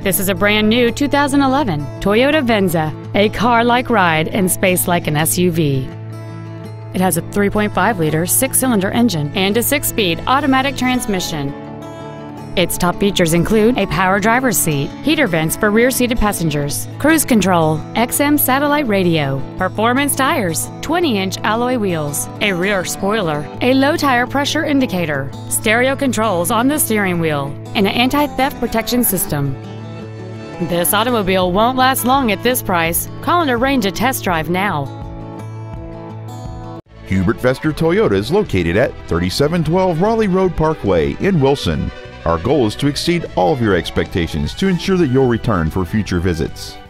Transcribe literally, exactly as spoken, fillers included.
This is a brand new two thousand eleven Toyota Venza, a car-like ride and space like an S U V. It has a three point five liter six-cylinder engine and a six-speed automatic transmission. Its top features include a power driver's seat, heater vents for rear-seated passengers, cruise control, X M satellite radio, performance tires, twenty inch alloy wheels, a rear spoiler, a low tire pressure indicator, stereo controls on the steering wheel, and an anti-theft protection system. This automobile won't last long at this price. Call and arrange a test drive now. Hubert Vester Toyota is located at thirty-seven twelve Raleigh Road Parkway in Wilson. Our goal is to exceed all of your expectations to ensure that you'll return for future visits.